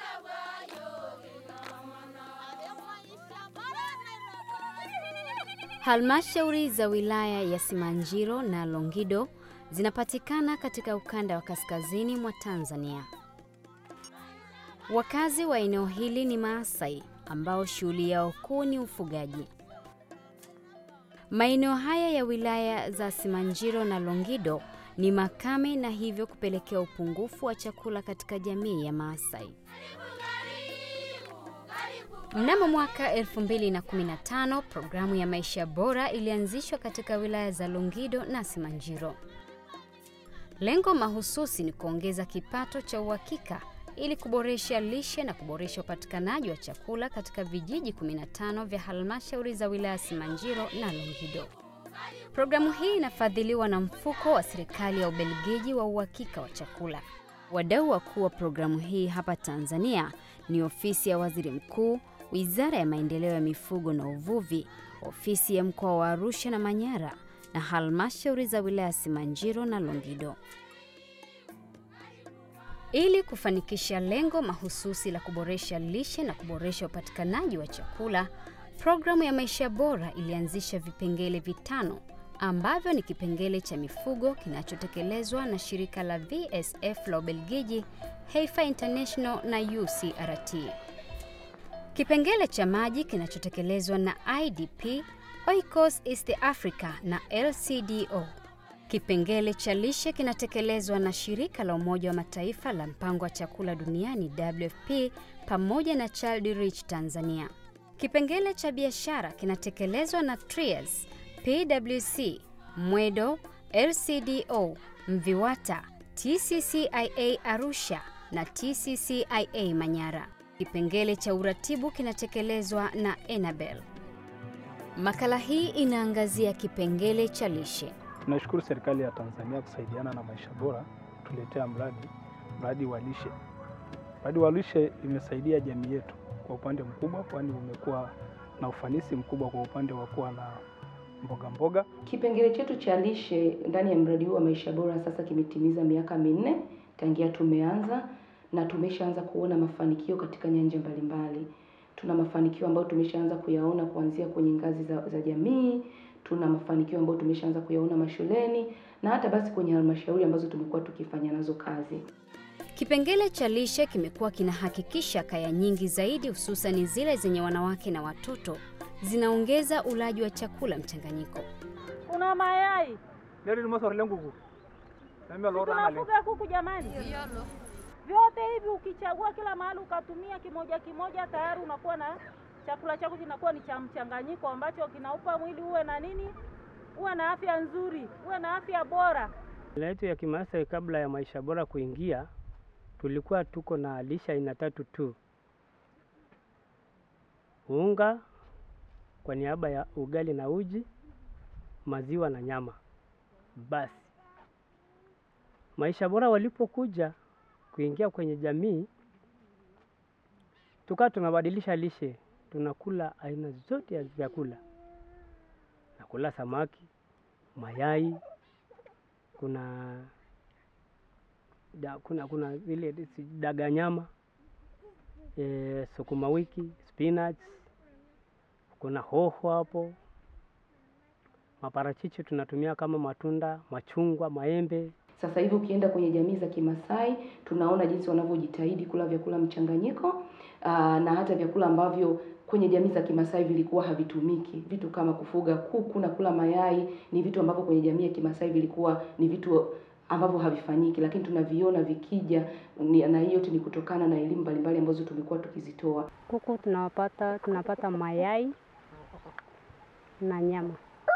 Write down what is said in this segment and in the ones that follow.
Halmashauri za wilaya ya Simanjiro na Longido zinapatikana katika ukanda wa kaskazini mwa Tanzania. Wakazi wa eneo hili ni Maasai ambao shughuli yao kuu ni ufugaji. Maeneo haya ya wilaya za Simanjiro na Longido ni makame na hivyo kupelekea upungufu wa chakula katika jamii ya Maasai. Mnamo mwaka 2015, programu ya Maisha Bora ilianzishwa katika wilaya za Longido na Simanjiro. Lengo mahususi ni kuongeza kipato cha uhakika ili kuboresha lishe na kuboresha upatikanaji wa chakula katika vijiji 15 vya halmashauri za wilaya Simanjiro na Longido. Programu hii inafadhiliwa na mfuko wa serikali ya Ubelgiji wa uhakika wa chakula. Wadau wakuu wa programu hii hapa Tanzania ni ofisi ya Waziri Mkuu, Wizara ya Maendeleo ya Mifugo na Uvuvi, ofisi ya mkoa wa Arusha na Manyara na halmashauri za wilaya Simanjiro na Longido. Ili kufanikisha lengo mahususi la kuboresha lishe na kuboresha upatikanaji wa chakula, programu ya Maisha Bora ilianzisha vipengele 5 ambavyo ni kipengele cha mifugo kinachotekelezwa na shirika la VSF la Ubelgiji, Heifer International na UCRT. Kipengele cha maji kinachotekelezwa na IDP, Oikos East Africa na LCDO. Kipengele cha lishe kinatekelezwa na shirika la Umoja wa Mataifa la Mpango wa Chakula Duniani WFP pamoja na Child Reach Tanzania. Kipengele cha biashara kinatekelezwa na TRIAS, PWC, Mwedo, LCDO, Mviwata, TCCIA Arusha na TCCIA Manyara. Kipengele cha uratibu kinatekelezwa na Enabel. Makala hii inaangazia kipengele cha lishe. Tunashukuru serikali ya Tanzania kusaidiana na Maisha Bora tuletea mradi wa lishe. Mradi wa lishe imesaidia jamii yetu kwa upande mkubwa, kwani umekuwa na ufanisi mkubwa kwa upande wa kuwa na mboga. Kipengele chetu cha lishe ndani ya mradi huu wa Maisha Bora sasa kimetimiza miaka 4 tangia tumeanza, na tumeshaanza kuona mafanikio katika nyanja mbalimbali. Tuna mafanikio ambayo tumeshaanza kuyaona kuanzia kwenye ngazi za jamii, tuna mafanikio ambayo tumeshaanza kuyaona mashuleni na hata basi kwenye halmashauri ambazo tumekuwa tukifanya nazo kazi. Kipengele cha lishe kimekuwa kinahakikisha kaya nyingi zaidi, hususan zile zenye wanawake na watoto, zinaongeza ulaji wa chakula mchanganyiko. Kuna mayai. Leo ni maswali lengo kuku. Tunafuga kuku jamani. Vyote hivi ukichagua kila mahali ukatumia kimoja tayari unakuwa na chakula chako kinakuwa ni cha mchanganyiko ambacho kinaupa mwili uwe na nini? Uwe na afya nzuri, uwe na afya bora. Mila yetu ya Kimaasai kabla ya Maisha Bora kuingia, tulikuwa tuko na lishe aina 3 tu. Unga kwa niaba ya ugali na uji, maziwa na nyama. Basi. Maisha Bora walipokuja kuingia kwenye jamii, tukawa tunabadilisha lishe. Tunakula aina zote ya vyakula. Nakula samaki, mayai, kuna zile daga nyama, sukuma wiki, spinach, kuna hoho hapo. Maparachichi tunatumia kama matunda, machungwa, maembe. Sasa hivi ukienda kwenye jamii za Kimasai, tunaona jinsi wanavyojitahidi kula vyakula mchanganyiko, na hata vyakula ambavyo kwenye jamii za Kimasai vilikuwa havitumiki. Vitu kama kufuga kuku na kula mayai ni vitu ambavyo kwenye jamii ya Kimasai vilikuwa ni vitu ambavyo havifanyiki, lakini tunaviona vikija, na hiyo yote ni kutokana na elimu mbalimbali ambazo tumekuwa tukizitoa. Kuku tunapata mayai na nyama.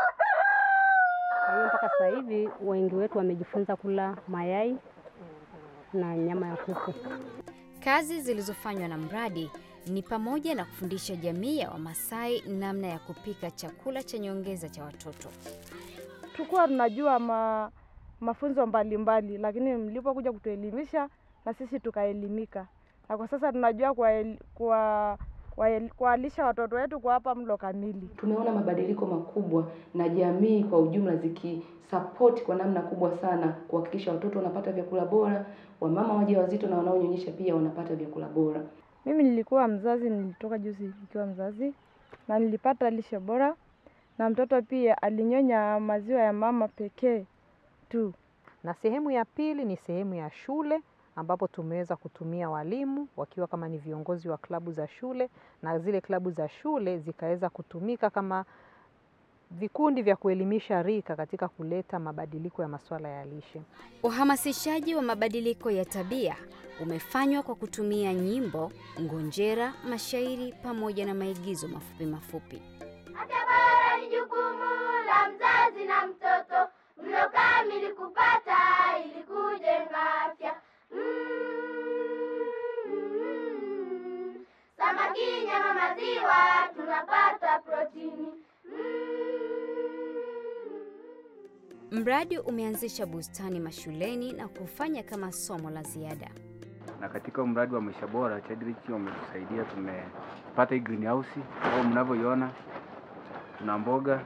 Mpaka sasa hivi wengi wetu wamejifunza kula mayai na nyama ya kuku. Kazi zilizofanywa na mradi ni pamoja na kufundisha jamii ya Wamasai namna ya kupika chakula cha nyongeza cha watoto. Tulikuwa tunajua mafunzo mbalimbali, lakini mlipokuja kutuelimisha na sisi tukaelimika. Na kwa sasa tunajua kuwalisha watoto wetu, kuwapa mlo kamili. Tumeona mabadiliko makubwa na jamii kwa ujumla zikisupport kwa namna kubwa sana kuhakikisha watoto wanapata vyakula bora, wamama wajawazito na wanaonyonyesha pia wanapata vyakula bora. Mimi nilikuwa mzazi, nilitoka juzi nikiwa mzazi na nilipata lishe bora, na mtoto pia alinyonya maziwa ya mama pekee tu. Na sehemu ya pili ni sehemu ya shule, ambapo tumeweza kutumia walimu wakiwa kama ni viongozi wa klabu za shule, na zile klabu za shule zikaweza kutumika kama vikundi vya kuelimisha rika katika kuleta mabadiliko ya masuala ya lishe. Uhamasishaji wa mabadiliko ya tabia umefanywa kwa kutumia nyimbo, ngonjera, mashairi pamoja na maigizo mafupi mafupi. Afya bora ni jukumu la mzazi na mtoto, mlo kamili kupata ili kujenga afya. Samaki, nyama, maziwa tunapata protini. Mradi umeanzisha bustani mashuleni na kufanya kama somo la ziada. Na katika mradi wa Maisha Bora Chadrich wametusaidia, tumepata hii greenhouse au mnavyoiona, tuna mboga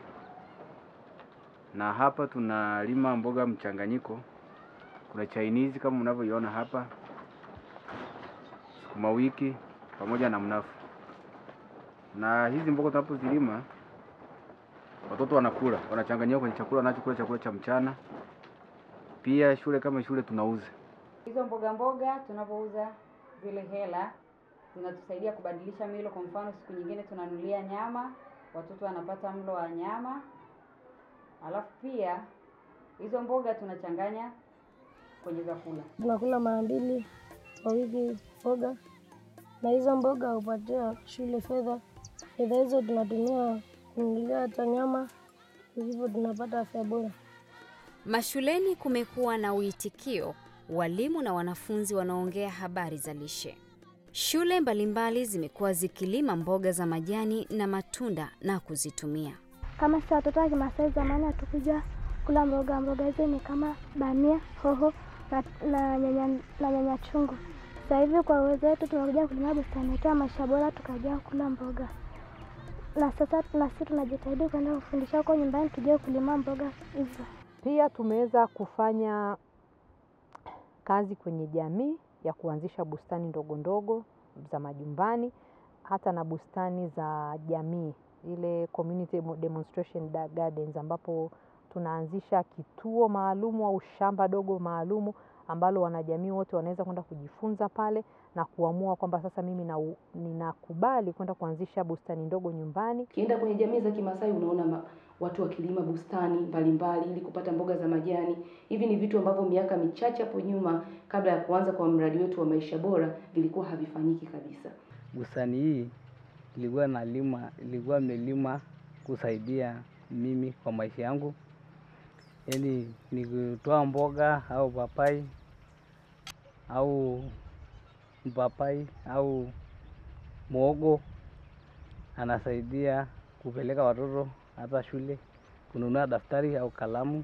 na hapa tunalima mboga mchanganyiko. Kuna Chinese kama mnavyoiona hapa, sukuma wiki pamoja na mnafu. Na hizi mboga tunapozilima watoto wanakula, wanachanganyika kwenye chakula, wanachokula chakula cha mchana. Pia shule kama shule tunauza. Hizo mboga tunapouza, zile hela zinatusaidia kubadilisha milo. Kwa mfano siku nyingine tunanunulia nyama, watoto wanapata mlo wa nyama. Alafu pia hizo mboga tunachanganya kwenye vyakula. Tunakula mara 2 kwa wiki mboga, na hizo mboga hupatia shule fedha. Fedha hizo tunatumia kununulia hata nyama, hivyo tunapata afya bora. Mashuleni kumekuwa na uitikio, walimu na wanafunzi wanaongea habari za lishe. Shule mbalimbali zimekuwa zikilima mboga za majani na matunda na kuzitumia. Kama sisi watoto wa Kimasai zamani hatukuja kula mboga hizo ni kama bamia, hoho na nyanya chungu. Sasa hivi kwa uwezo wetu tunakuja kulima bustani yetu ya Maisha Bora, tukaja kula mboga. Na sasa sisi tunajitahidi kwenda kufundisha huko nyumbani tujue kulima mboga hizo. Pia tumeweza kufanya kazi kwenye jamii ya kuanzisha bustani ndogo ndogo za majumbani, hata na bustani za jamii, ile community demonstration gardens, ambapo tunaanzisha kituo maalumu au shamba dogo maalumu ambalo wanajamii wote wanaweza kwenda kujifunza pale na kuamua kwamba sasa mimi ninakubali kwenda kuanzisha bustani ndogo nyumbani. Kienda kwenye jamii za Kimasai unaona watu wakilima bustani mbalimbali ili kupata mboga za majani. Hivi ni vitu ambavyo miaka michache hapo nyuma kabla ya kuanza kwa mradi wetu wa Maisha Bora vilikuwa havifanyiki kabisa. Bustani hii ilikuwa melima kusaidia mimi kwa maisha yangu. Yaani ni kutoa mboga au papai au muogo, anasaidia kupeleka watoto hata shule, kununua daftari au kalamu.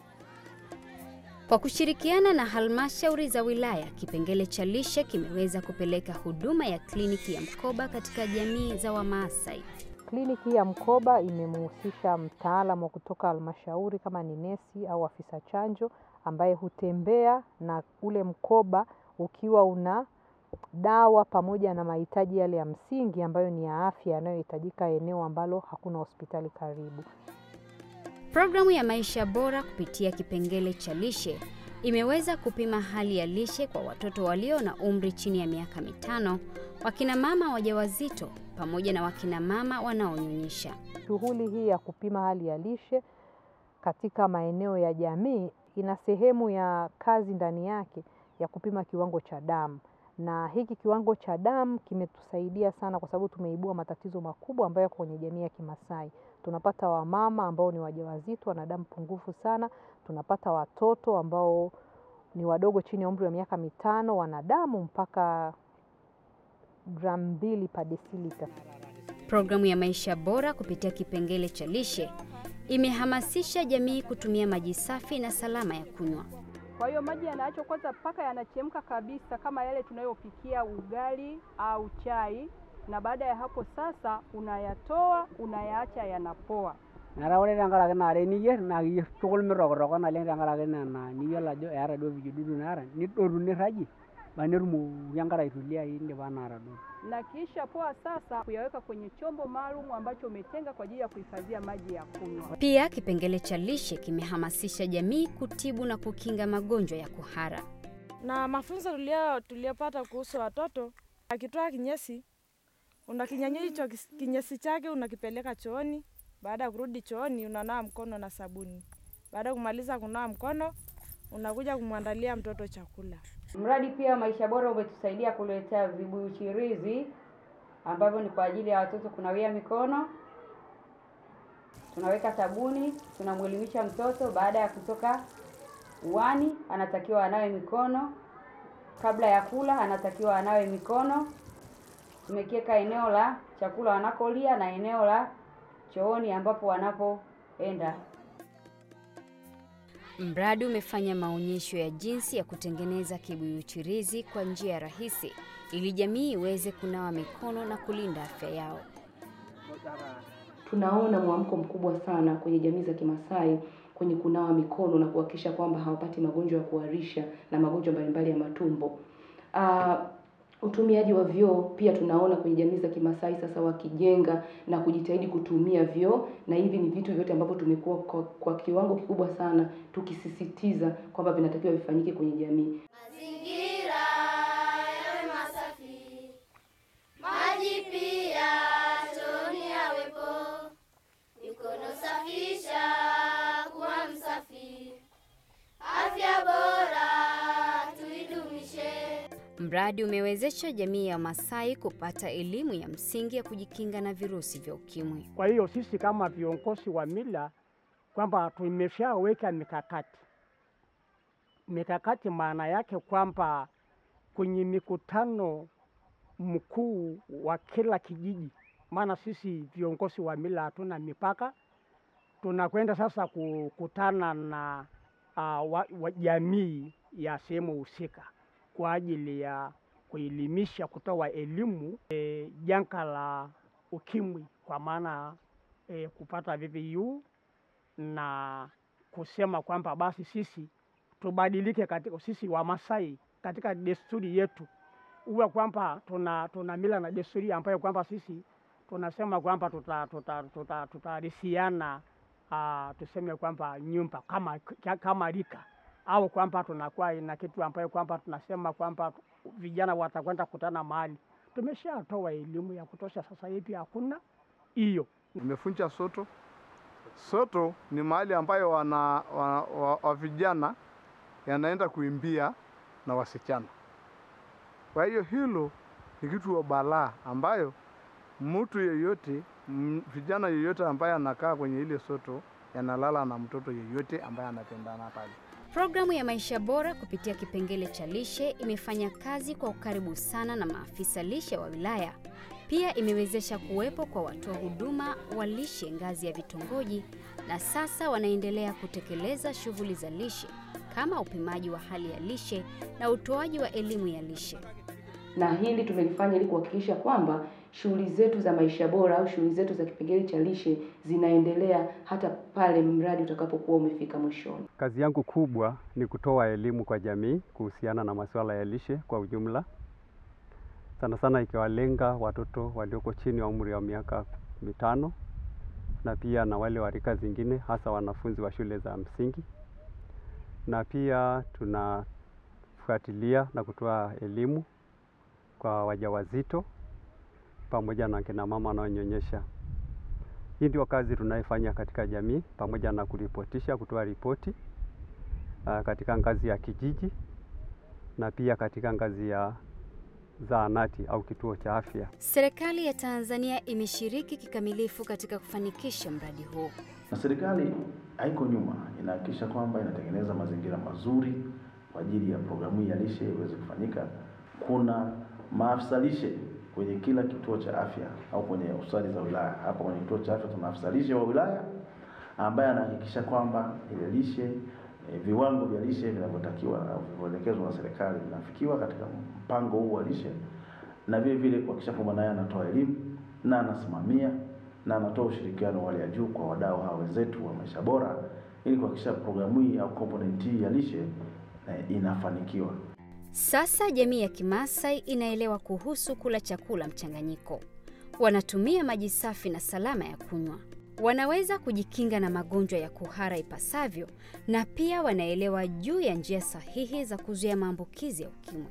Kwa kushirikiana na halmashauri za wilaya, kipengele cha lishe kimeweza kupeleka huduma ya kliniki ya mkoba katika jamii za Wamaasai. Kliniki ya mkoba imemhusisha mtaalamu kutoka halmashauri kama ni nesi au afisa chanjo, ambaye hutembea na ule mkoba ukiwa una dawa pamoja na mahitaji yale ya msingi ambayo ni ya afya yanayohitajika eneo ambalo hakuna hospitali karibu. Programu ya Maisha Bora kupitia kipengele cha lishe imeweza kupima hali ya lishe kwa watoto walio na umri chini ya miaka 5, wakina mama wajawazito pamoja na wakina mama wanaonyonyesha. Shughuli hii ya kupima hali ya lishe katika maeneo ya jamii ina sehemu ya kazi ndani yake ya kupima kiwango cha damu. Na hiki kiwango cha damu kimetusaidia sana kwa sababu tumeibua matatizo makubwa ambayo kwenye jamii ya Kimasai. Tunapata wamama ambao ni wajawazito wana damu pungufu sana, tunapata watoto ambao ni wadogo chini ya umri wa miaka 5 wana damu mpaka gramu 2 per deciliter. Programu ya Maisha Bora kupitia kipengele cha lishe imehamasisha jamii kutumia maji safi na salama ya kunywa. Kwa hiyo maji yanaachwa kwanza mpaka yanachemka kabisa, kama yale tunayopikia ugali au chai. na baada ya hapo sasa unayatoa, unayaacha yanapoa. Naraore tangarake nare niyer na yier tukul mirokoro na leng tangarake na niyiolo ajo eeta duo vijidudu nara nidotu niragie banerumo yankara itulia inde banara duo. Na kisha poa sasa kuyaweka kwenye chombo maalum ambacho umetenga kwa ajili ya kuhifadhia maji ya kunywa. Pia kipengele cha lishe kimehamasisha jamii kutibu na kukinga magonjwa ya kuhara. Na mafunzo tuliyopata kuhusu watoto, akitoa kinyesi, unakinyanyua hicho kinyesi chake unakipeleka chooni. Baada ya kurudi chooni unanawa mkono na sabuni. Baada kumaliza kunawa mkono unakuja kumwandalia mtoto chakula. Mradi pia Maisha Bora umetusaidia kuletea vibuyu chirizi ambavyo ni kwa ajili ya watoto kunawia mikono. Tunaweka sabuni, tunamwelimisha mtoto baada ya kutoka uani anatakiwa anawe mikono. Kabla ya kula anatakiwa anawe mikono. Tumekiweka eneo la chakula wanakolia na eneo la chooni ambapo wanapoenda. Mradi umefanya maonyesho ya jinsi ya kutengeneza kibuyu chirizi kwa njia rahisi ili jamii iweze kunawa mikono na kulinda afya yao. Tunaona mwamko mkubwa sana kwenye jamii za Kimasai kwenye kunawa mikono na kuhakikisha kwamba hawapati magonjwa ya kuharisha na magonjwa mbalimbali ya matumbo. Utumiaji wa vyoo pia tunaona kwenye jamii za Kimasai sasa wakijenga na kujitahidi kutumia vyoo, na hivi ni vitu vyote ambavyo tumekuwa kwa kiwango kikubwa sana tukisisitiza kwamba vinatakiwa vifanyike kwenye jamii. Mazingira yawe masafi, maji pia chooni yawepo, mikono safisha kuwa msafi, afya bora tuidumishe. Mradi umewezesha jamii ya Masai kupata elimu ya msingi ya kujikinga na virusi vya ukimwi. Kwa hiyo sisi kama viongozi wa mila kwamba tumeshaweka mikakati maana yake kwamba kwenye mikutano mkuu wa kila kijiji, maana sisi viongozi wa mila hatuna mipaka, tunakwenda sasa kukutana na jamii ya sehemu husika kwa ajili ya kuelimisha, kutoa elimu janga la ukimwi, kwa maana kupata VVU, na kusema kwamba basi sisi tubadilike katika sisi wa Masai katika desturi yetu, uwe kwamba tuna mila na desturi ambayo kwamba sisi tunasema kwamba tutarisiana tuseme kwamba nyumba kama rika, au kwamba tunakuwa na kitu ambayo kwamba tunasema kwamba vijana watakwenda kutana mahali. Tumeshatoa elimu ya kutosha, sasa hivi hakuna hiyo. Nimefunja soto. Soto ni mahali ambayo wa vijana yanaenda kuimbia na wasichana. Kwa hiyo hilo ni kitu wa balaa ambayo mtu yeyote, vijana yeyote ambaye anakaa kwenye ile soto yanalala na mtoto yeyote ambaye anapendana pale. Programu ya Maisha Bora kupitia kipengele cha lishe imefanya kazi kwa ukaribu sana na maafisa lishe wa wilaya. Pia imewezesha kuwepo kwa watoa huduma wa lishe ngazi ya vitongoji, na sasa wanaendelea kutekeleza shughuli za lishe kama upimaji wa hali ya lishe na utoaji wa elimu ya lishe. Na hili tumelifanya ili kuhakikisha kwamba shughuli zetu za Maisha Bora au shughuli zetu za kipengele cha lishe zinaendelea hata pale mradi utakapokuwa umefika mwishoni. Kazi yangu kubwa ni kutoa elimu kwa jamii kuhusiana na masuala ya lishe kwa ujumla. Sana sana ikiwalenga watoto walioko chini wa umri wa miaka 5 na pia na wale wa rika zingine, hasa wanafunzi wa shule za msingi. Na pia tunafuatilia na kutoa elimu kwa wajawazito pamoja na kina mama wanaonyonyesha. Hii ndio kazi tunaifanya katika jamii, pamoja na kuripotisha, kutoa ripoti katika ngazi ya kijiji na pia katika ngazi ya zahanati au kituo cha afya. Serikali ya Tanzania imeshiriki kikamilifu katika kufanikisha mradi huu. Na serikali haiko nyuma, inahakikisha kwamba inatengeneza mazingira mazuri kwa ajili ya programu ya lishe iweze kufanyika. Kuna maafisa lishe kwenye kila kituo cha afya au kwenye hospitali za wilaya. Hapa kwenye kituo cha afya tuna afisa lishe wa wilaya ambaye anahakikisha kwamba ile lishe, viwango vya lishe vinavyotakiwa au vinavyoelekezwa na serikali vinafikiwa katika mpango huu wa lishe, na vile vile kuhakikisha kwamba naye anatoa elimu na anasimamia na anatoa ushirikiano wale ya juu kwa wadau hawa wenzetu wa Maisha Bora, ili kuhakikisha programu hii au component hii ya lishe inafanikiwa. Sasa jamii ya Kimasai inaelewa kuhusu kula chakula mchanganyiko. Wanatumia maji safi na salama ya kunywa. Wanaweza kujikinga na magonjwa ya kuhara ipasavyo, na pia wanaelewa juu ya njia sahihi za kuzuia maambukizi ya ukimwi.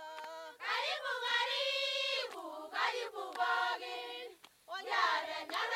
Karibu, karibu, karibu bogi. Onyare, nyare.